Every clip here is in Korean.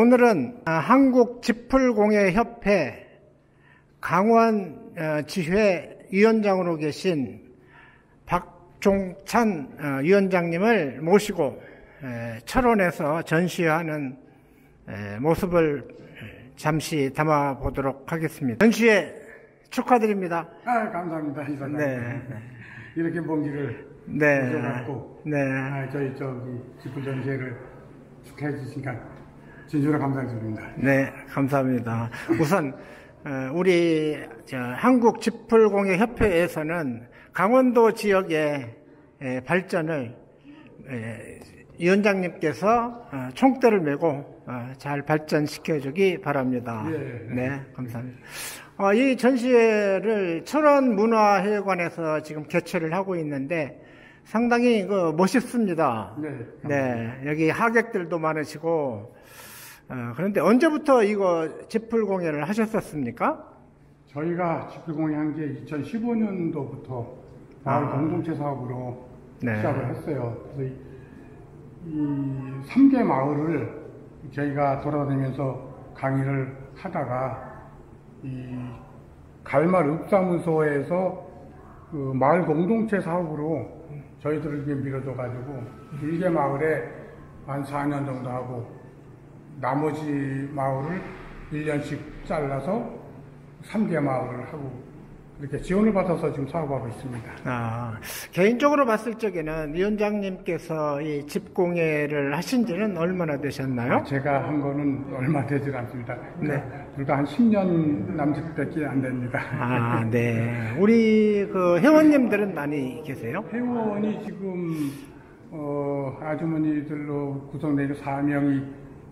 오늘은 한국집풀공예협회 강원 지회 위원장으로 계신 박종찬 위원장님을 모시고 철원에서 전시회하는 모습을 잠시 담아보도록 하겠습니다. 전시회 축하드립니다. 감사합니다. 이사장님. 네. 이렇게 먼 길을 오셔갖고 저희 집풀 전시회를 축하해 주시니까 진심으로 감사드립니다. 네, 감사합니다. 우선 우리 한국집풀공예협회에서는 강원도 지역의 발전을 위원장님께서 총대를 메고 잘 발전시켜 주기 바랍니다. 네, 감사합니다. 이 전시회를 철원문화회관에서 지금 개최를 하고 있는데 상당히 멋있습니다. 네, 여기 하객들도 많으시고 그런데 언제부터 이거 집풀공예를 하셨었습니까? 저희가 집풀공예 한 게 2015년도부터 마을 공동체 사업으로 시작을 했어요. 그래서 이 3개 마을을 저희가 돌아다니면서 강의를 하다가 이 갈말 읍사무소에서 그 마을 공동체 사업으로 저희들에게 밀어줘가지고 1개 마을에 한 4년 정도 하고 나머지 마을을 1년씩 잘라서 3개 마을을 하고 이렇게 지원을 받아서 지금 사업하고 있습니다. 개인적으로 봤을 적에는 위원장님께서 이 집공예를 하신 지는 얼마나 되셨나요? 제가 한 거는 얼마 되질 않습니다. 불과 한 10년 남짓밖에 안 됩니다. 네. 우리 회원님들은 많이 계세요? 회원이 지금 아주머니들로 구성되어 4명이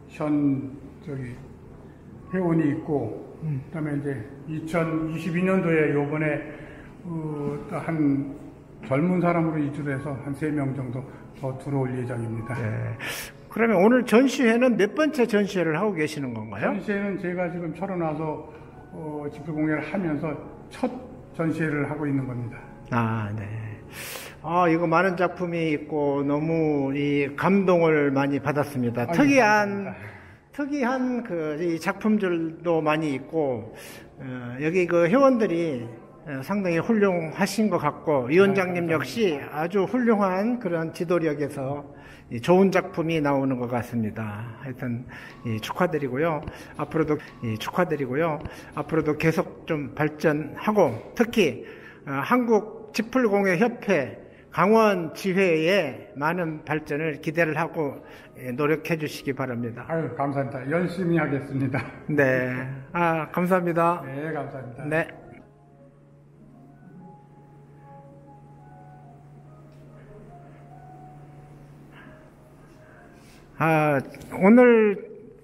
회원이 있고 그다음에 이제 2022년도에 요번에 한 젊은 사람으로 이주를 해서 한 3명 정도 더 들어올 예정입니다. 네. 그러면 오늘 전시회는 몇 번째 전시회를 하고 계시는 건가요? 전시회는 제가 지금 철원 와서 집풀공예를 하면서 첫 전시회를 하고 있는 겁니다. 네. 이거 많은 작품이 있고 너무 이 감동을 많이 받았습니다. 특이한 이 작품들도 많이 있고 여기 회원들이 상당히 훌륭하신 것 같고 위원장님 역시 아주 훌륭한 그런 지도력에서 좋은 작품이 나오는 것 같습니다. 하여튼 축하드리고요. 앞으로도 계속 좀 발전하고 특히 한국집풀공예협회 강원 지회에 많은 발전을 기대를 하고 노력해 주시기 바랍니다. 감사합니다. 열심히 하겠습니다. 네. 감사합니다. 네, 감사합니다. 네. 오늘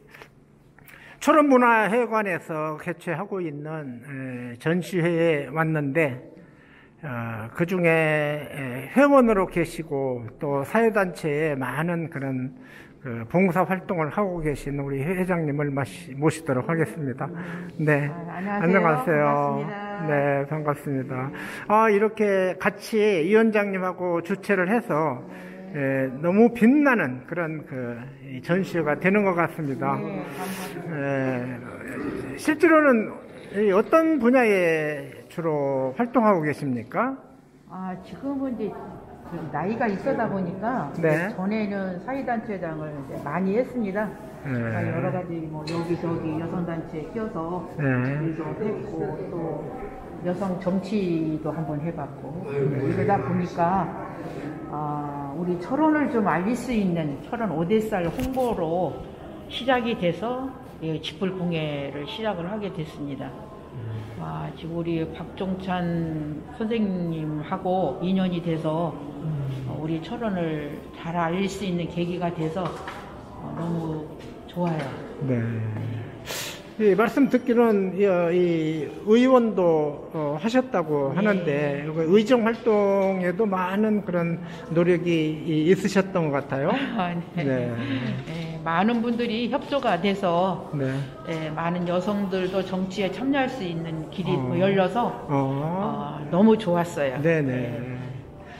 철원문화회관에서 개최하고 있는 전시회에 왔는데 그 중에 회원으로 계시고 또 사회단체에 많은 그런 봉사활동을 하고 계신 우리 회장님을 모시도록 하겠습니다. 네. 안녕하세요. 반갑습니다. 네, 반갑습니다. 이렇게 같이 위원장님하고 주최를 해서 너무 빛나는 그런 전시회가 되는 것 같습니다. 네, 감사합니다. 실제로는 어떤 분야에 주로 활동하고 계십니까? 지금은 이제 나이가 있어다 보니까 전에는 사회단체장을 이제 많이 했습니다. 여러 가지 여기저기 여성단체에 끼어서 일도 했고 또 여성 정치도 한번 해봤고 이러다 보니까 우리 철원을 좀 알릴 수 있는 철원 오대살 홍보로 시작이 돼서 집풀공예를 시작을 하게 됐습니다. 지금 우리 박종찬 선생님하고 인연이 돼서 우리 철원을 잘 알릴 수 있는 계기가 돼서 너무 좋아요. 네. 말씀 듣기로는 이 의원도 하셨다고 하는데 의정 활동에도 많은 그런 노력이 있으셨던 것 같아요. 네. 많은 분들이 협조가 돼서 많은 여성들도 정치에 참여할 수 있는 길이 열려서 너무 좋았어요. 네네.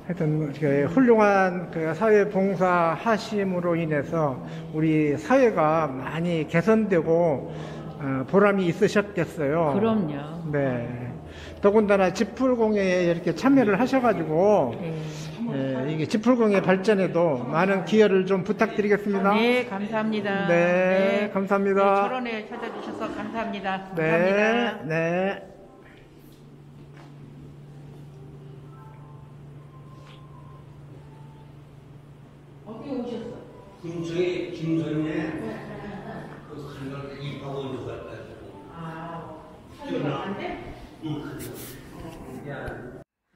하여튼 그 훌륭한 그 사회 봉사 하심으로 인해서 우리 사회가 많이 개선되고 보람이 있으셨겠어요. 그럼요. 네. 더군다나 지풀공예에 이렇게 참여를 하셔가지고 이게 지풀공예 발전에도 많은 기여를 좀 부탁드리겠습니다. 네, 감사합니다. 네, 감사합니다. 네, 철원에 찾아주셔서 감사합니다. 네, 감사합니다. 네. 어디 오셨어? 근처에 김선예 그 한강 입하고 있는 것 같아가지고. 아, 사귀면 안 돼? 응, 야.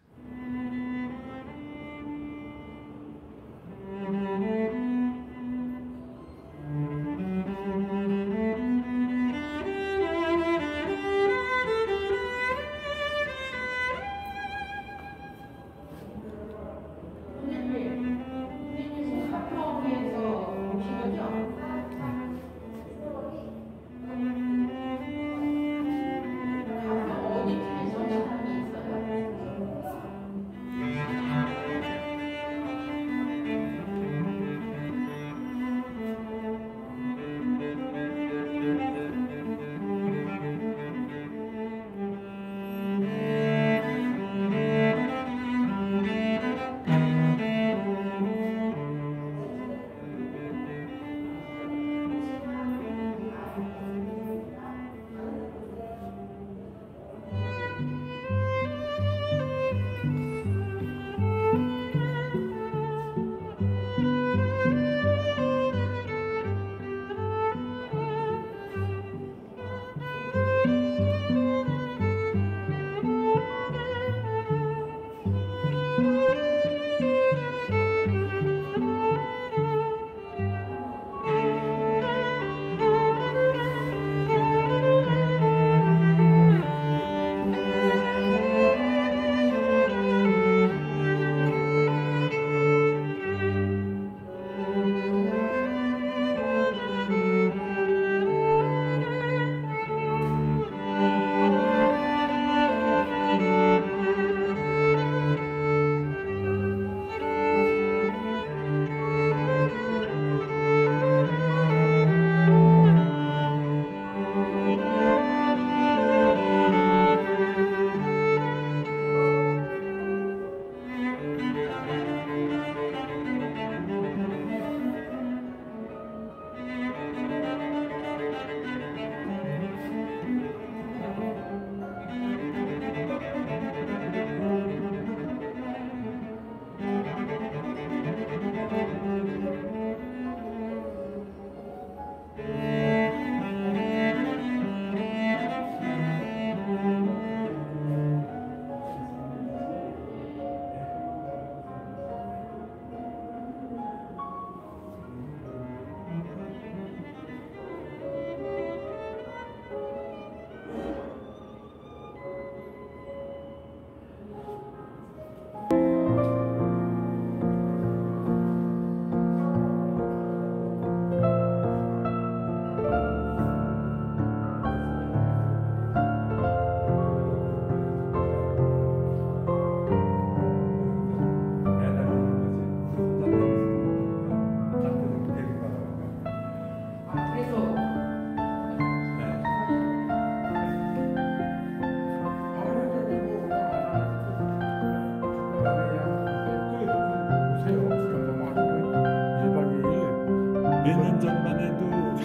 몇 년 전만 해도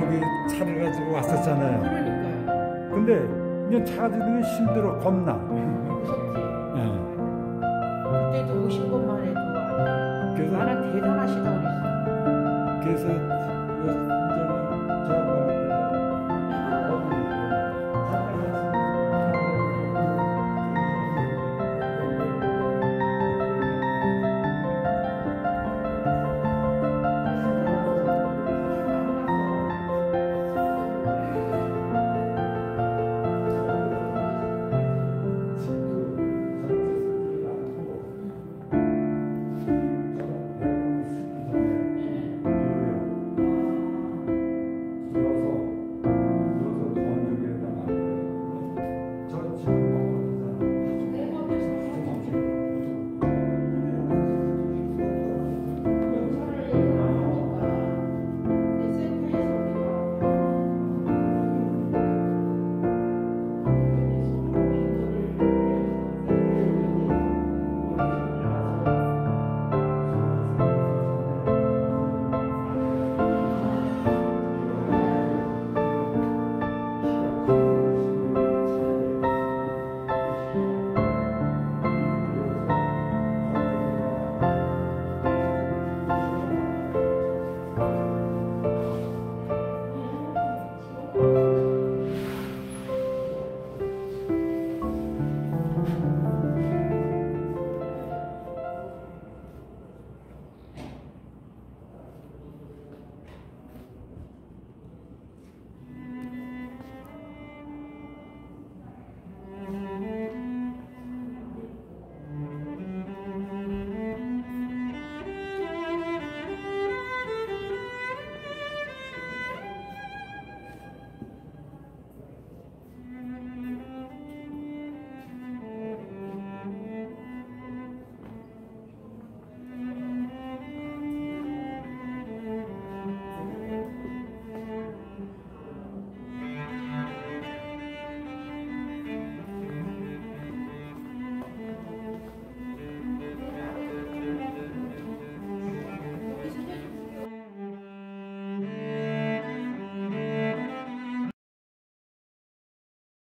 여기 차를 가지고 왔었잖아요. 그러니까요. 근데 그냥 차 가지고 힘들어, 겁나. 무섭지. 예. 그때도 오신 것만 해도 그래서- 나는 대단하시다고 그랬어. 그래서